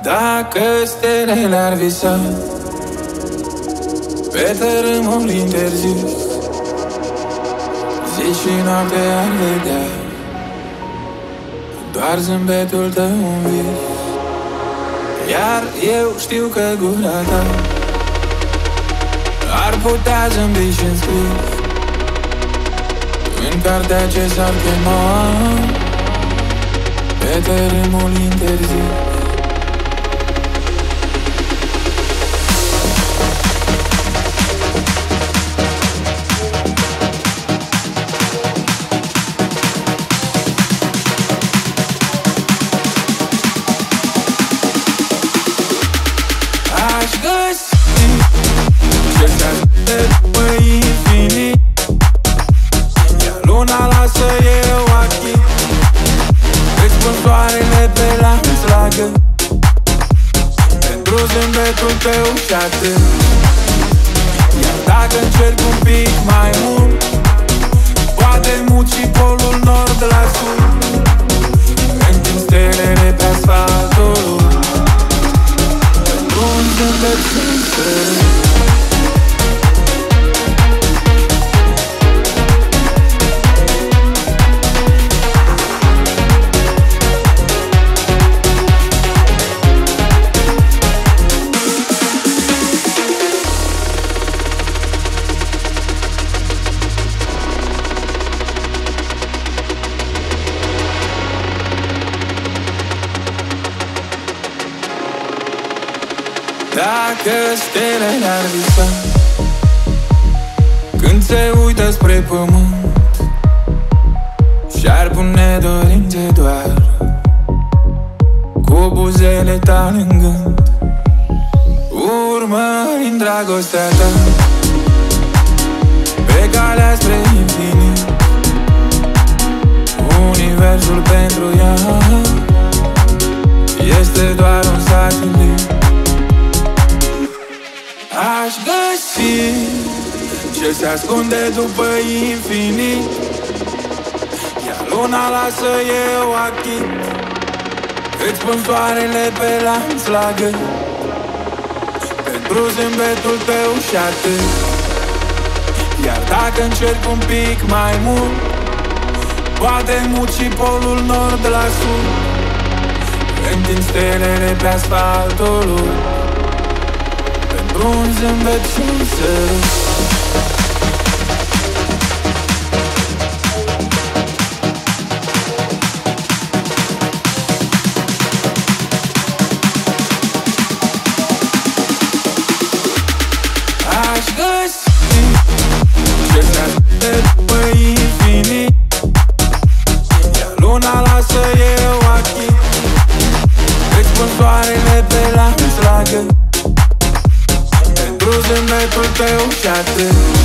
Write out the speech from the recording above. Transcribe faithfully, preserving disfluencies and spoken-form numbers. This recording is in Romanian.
Dacă stelele ar visa pe tărâmul interzis, zi și noapte ar vedea doar zâmbetul tău în vis. Iar eu știu că gura ta ar putea zâmbi și-n scris în cartea ce s-ar chema pe tărâmul interzis. Aș găsi ce se ascunde după infinit, iar luna lasă eu achii, îți pun soarele pe lanț largă pentru zâmbetul tău și atât. Iar dacă încerc un pic mai mult, poate mut și polul nord la sud, întind stelele pe asfaltul pentru un zâmbet sincer. Dacă stelele ar visa când se uită spre pământ și-ar pune dorințe doar cu buzele tale în gând, urmărind dragostea ta pe calea spre infinit, universul pentru ea este doar un satelit. Aș găsi ce se ascunde după infinit, iar luna lasă eu achit, îți pun soarele pe lanț largă pentru zâmbetul tău și atât. Iar dacă încerc un pic mai mult, poate mut și polul nord la sud, întind stelele pe asfaltul pentru un zâmbet și un sărut. Aș găsi ce se ascunde după infinit, iar luna lasă eu achii, îți pun soarele pe lanț largă pentru zâmbetul tău și atât.